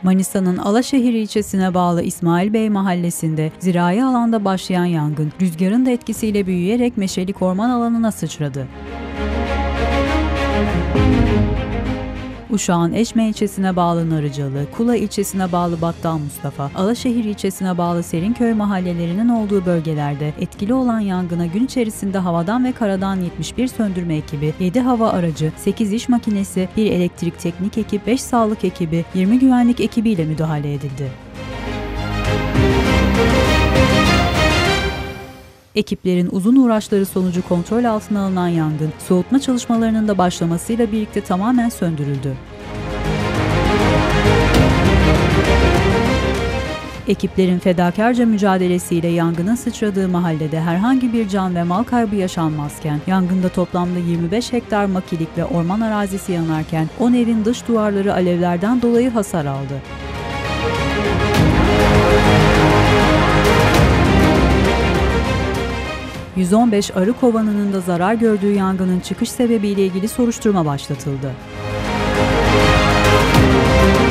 Manisa'nın Alaşehir ilçesine bağlı İsmail Bey mahallesinde zirai alanda başlayan yangın, rüzgarın da etkisiyle büyüyerek meşelik orman alanına sıçradı. Uşak'ın Eşme ilçesine bağlı Narıcalı, Kula ilçesine bağlı Battal Mustafa, Alaşehir ilçesine bağlı Serinköy mahallelerinin olduğu bölgelerde etkili olan yangına gün içerisinde havadan ve karadan 71 söndürme ekibi, 7 hava aracı, 8 iş makinesi, 1 elektrik teknik ekip, 5 sağlık ekibi, 20 güvenlik ekibiyle müdahale edildi. Ekiplerin uzun uğraşları sonucu kontrol altına alınan yangın, soğutma çalışmalarının da başlamasıyla birlikte tamamen söndürüldü. Ekiplerin fedakarca mücadelesiyle yangının sıçradığı mahallede herhangi bir can ve mal kaybı yaşanmazken, yangında toplamda 25 hektar makilik ve orman arazisi yanarken 10 evin dış duvarları alevlerden dolayı hasar aldı. ...115 arı kovanının da zarar gördüğü yangının çıkış sebebiyle ilgili soruşturma başlatıldı.